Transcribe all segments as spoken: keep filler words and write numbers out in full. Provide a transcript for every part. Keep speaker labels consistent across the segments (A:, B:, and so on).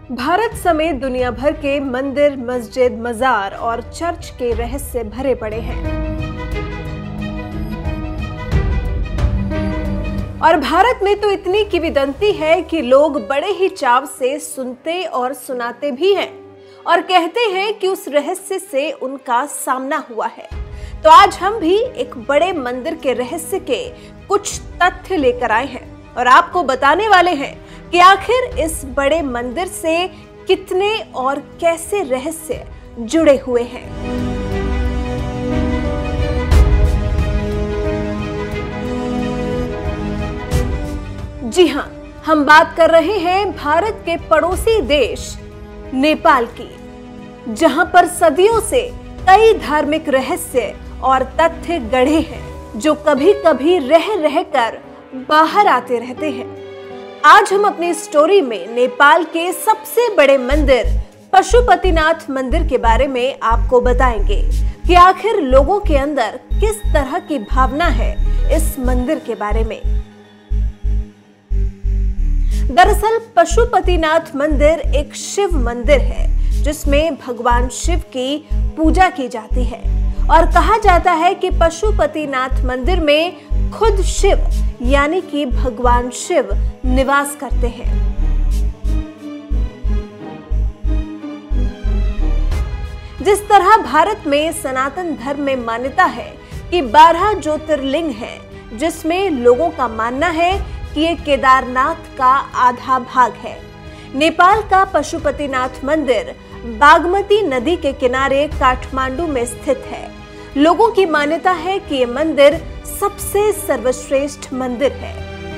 A: भारत समेत दुनिया भर के मंदिर, मस्जिद, मजार और चर्च के रहस्य भरे पड़े हैं। और भारत में तो इतनी किंवदंती है कि लोग बड़े ही चाव से सुनते और सुनाते भी हैं और कहते हैं कि उस रहस्य से उनका सामना हुआ है। तो आज हम भी एक बड़े मंदिर के रहस्य के कुछ तथ्य लेकर आए हैं और आपको बताने वाले हैं कि आखिर इस बड़े मंदिर से कितने और कैसे रहस्य जुड़े हुए हैं। जी हां, हम बात कर रहे हैं भारत के पड़ोसी देश नेपाल की, जहां पर सदियों से कई धार्मिक रहस्य और तथ्य गढ़े हैं जो कभी कभी रह रहकर बाहर आते रहते हैं। आज हम अपनी स्टोरी में नेपाल के सबसे बड़े मंदिर पशुपतिनाथ मंदिर के बारे में आपको बताएंगे कि आखिर लोगों के अंदर किस तरह की भावना है इस मंदिर के बारे में। दरअसल पशुपतिनाथ मंदिर एक शिव मंदिर है जिसमें भगवान शिव की पूजा की जाती है और कहा जाता है कि पशुपतिनाथ मंदिर में खुद शिव यानी कि भगवान शिव निवास करते हैं। जिस तरह भारत में सनातन धर्म में मान्यता है कि बारह ज्योतिर्लिंग हैं, जिसमें लोगों का मानना है कि ये केदारनाथ का आधा भाग है। नेपाल का पशुपतिनाथ मंदिर बागमती नदी के किनारे काठमांडू में स्थित है। लोगों की मान्यता है कि ये मंदिर सबसे सर्वश्रेष्ठ मंदिर है।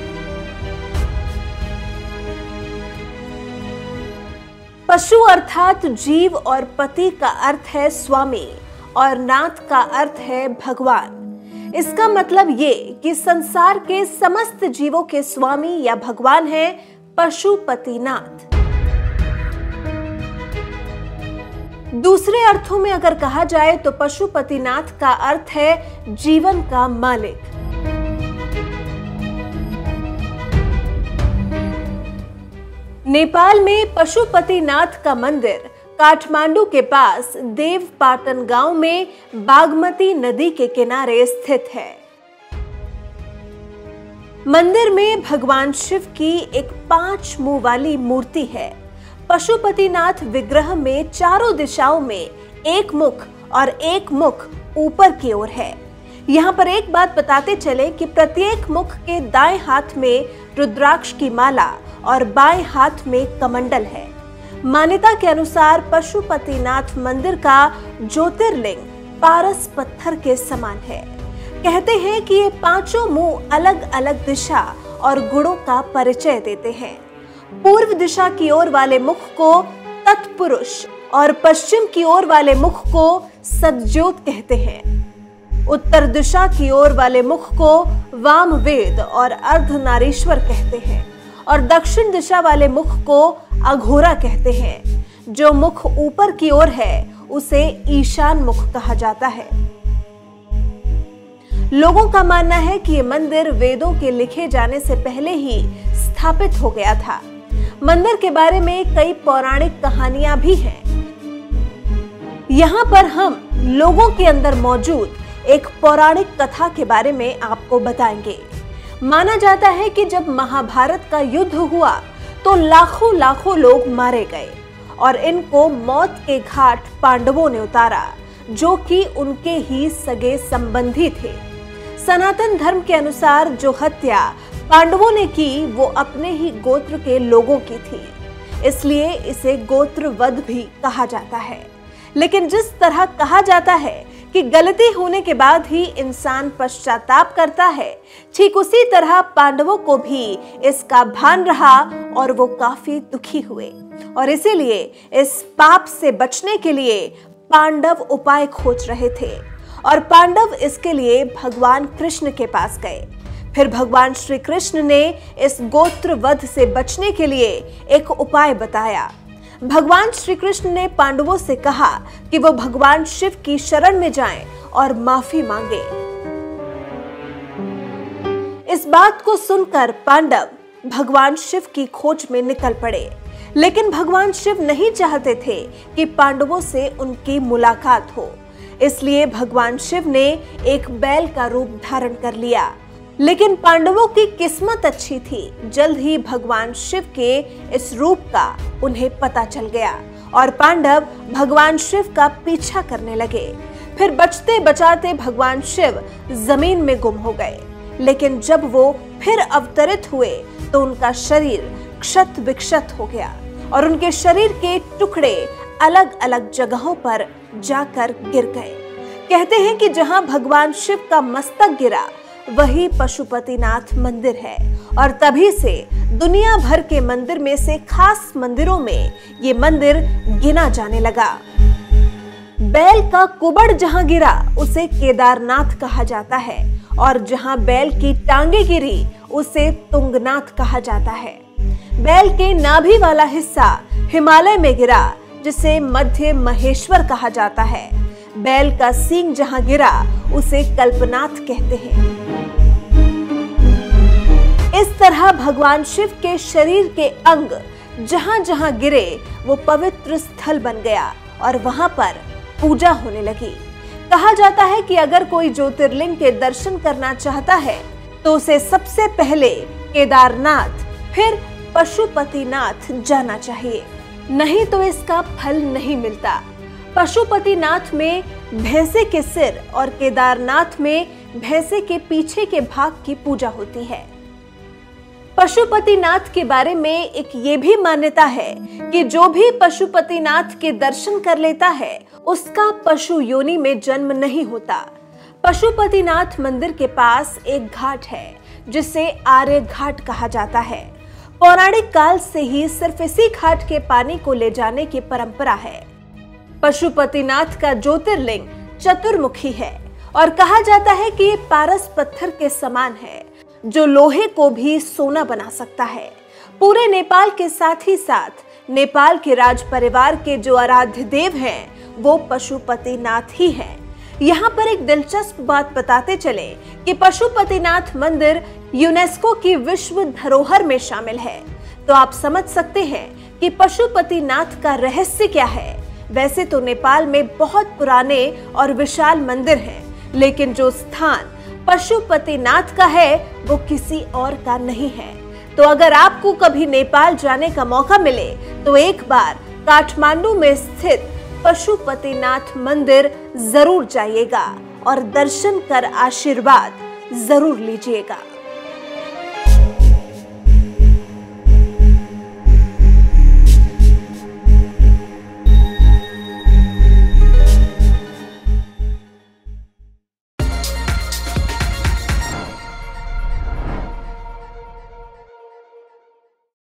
A: पशु अर्थात जीव और पति का अर्थ है स्वामी और नाथ का अर्थ है भगवान। इसका मतलब ये कि संसार के समस्त जीवों के स्वामी या भगवान है पशुपतिनाथ। दूसरे अर्थों में अगर कहा जाए तो पशुपतिनाथ का अर्थ है जीवन का मालिक। नेपाल में पशुपतिनाथ का मंदिर काठमांडू के पास देवपाटन गांव में बागमती नदी के किनारे स्थित है। मंदिर में भगवान शिव की एक पांच मुंह वाली मूर्ति है। पशुपतिनाथ विग्रह में चारों दिशाओं में एक मुख और एक मुख ऊपर की ओर है। यहाँ पर एक बात बताते चले कि प्रत्येक मुख के दाएं हाथ में रुद्राक्ष की माला और बाएं हाथ में कमंडल है। मान्यता के अनुसार पशुपतिनाथ मंदिर का ज्योतिर्लिंग पारस पत्थर के समान है। कहते हैं कि ये पांचों मुंह अलग अलग दिशा और गुणों का परिचय देते हैं। पूर्व दिशा की ओर वाले मुख को तत्पुरुष और पश्चिम की ओर वाले मुख को सदज्योत कहते हैं। उत्तर दिशा की ओर वाले मुख को वामवेद और अर्धनारीश्वर कहते हैं और दक्षिण दिशा वाले मुख को अघोरा कहते हैं। जो मुख ऊपर की ओर है उसे ईशान मुख कहा जाता है। लोगों का मानना है कि ये मंदिर वेदों के लिखे जाने से पहले ही स्थापित हो गया था। मंदिर के बारे में कई पौराणिक कहानियां भी हैं। यहाँ पर हम लोगों के अंदर मौजूद एक पौराणिक कथा के बारे में आपको बताएंगे। माना जाता है कि जब महाभारत का युद्ध हुआ तो लाखों लाखों लोग मारे गए और इनको मौत के घाट पांडवों ने उतारा, जो कि उनके ही सगे संबंधी थे। सनातन धर्म के अनुसार जो हत्या पांडवों ने की वो अपने ही गोत्र के लोगों की थी, इसलिए इसे गोत्रवध भी कहा जाता है। लेकिन जिस तरह कहा जाता है कि गलती होने के बाद ही इंसान पश्चाताप करता है, ठीक उसी तरह पांडवों को भी इसका भान रहा और वो काफी दुखी हुए और इसीलिए इस पाप से बचने के लिए पांडव उपाय खोज रहे थे और पांडव इसके लिए भगवान कृष्ण के पास गए। फिर भगवान श्री कृष्ण ने इस गोत्रवध से बचने के लिए एक उपाय बताया। भगवान श्री कृष्ण ने पांडवों से कहा कि वो भगवान शिव की शरण में जाएं और माफी मांगे। इस बात को सुनकर पांडव भगवान शिव की खोज में निकल पड़े, लेकिन भगवान शिव नहीं चाहते थे कि पांडवों से उनकी मुलाकात हो, इसलिए भगवान शिव ने एक बैल का रूप धारण कर लिया। लेकिन पांडवों की किस्मत अच्छी थी, जल्द ही भगवान शिव के इस रूप का उन्हें पता चल गया और पांडव भगवान शिव का पीछा करने लगे। फिर बचते बचाते भगवान शिव जमीन में गुम हो गए। लेकिन जब वो फिर अवतरित हुए तो उनका शरीर क्षत विक्षत हो गया और उनके शरीर के टुकड़े अलग अलग जगहों पर जाकर गिर गए। कहते हैं कि जहां भगवान शिव का मस्तक गिरा वही पशुपतिनाथ मंदिर है और तभी से दुनिया भर के मंदिर में से खास मंदिरों में ये मंदिर गिना जाने लगा। बैल का कुबड़ जहां गिरा उसे केदारनाथ कहा जाता है और जहां बैल की टांगे गिरी उसे तुंगनाथ कहा जाता है। बैल के नाभि वाला हिस्सा हिमालय में गिरा जिसे मध्य महेश्वर कहा जाता है। बैल का सींग जहां गिरा उसे कल्पनाथ कहते हैं। इस तरह भगवान शिव के शरीर के अंग जहां जहां गिरे वो पवित्र स्थल बन गया और वहां पर पूजा होने लगी। कहा जाता है कि अगर कोई ज्योतिर्लिंग के दर्शन करना चाहता है तो उसे सबसे पहले केदारनाथ फिर पशुपतिनाथ जाना चाहिए, नहीं तो इसका फल नहीं मिलता। पशुपतिनाथ में भैंसे के सिर और केदारनाथ में भैंसे के पीछे के भाग की पूजा होती है। पशुपतिनाथ के बारे में एक ये भी मान्यता है कि जो भी पशुपतिनाथ के दर्शन कर लेता है उसका पशु योनि में जन्म नहीं होता। पशुपतिनाथ मंदिर के पास एक घाट है जिसे आर्य घाट कहा जाता है। पौराणिक काल से ही सिर्फ इसी घाट के पानी को ले जाने की परंपरा है। पशुपतिनाथ का ज्योतिर्लिंग चतुर्मुखी है और कहा जाता है कि ये पारस पत्थर के समान है जो लोहे को भी सोना बना सकता है। पूरे नेपाल के साथ ही साथ नेपाल के राज परिवार के जो आराध्य देव हैं वो पशुपतिनाथ ही हैं। यहाँ पर एक दिलचस्प बात बताते चले कि पशुपतिनाथ मंदिर यूनेस्को की विश्व धरोहर में शामिल है, तो आप समझ सकते हैं कि पशुपतिनाथ का रहस्य क्या है। वैसे तो नेपाल में बहुत पुराने और विशाल मंदिर हैं, लेकिन जो स्थान पशुपतिनाथ का है वो किसी और का नहीं है। तो अगर आपको कभी नेपाल जाने का मौका मिले तो एक बार काठमांडू में स्थित पशुपतिनाथ मंदिर जरूर जाइएगा और दर्शन कर आशीर्वाद जरूर लीजिएगा।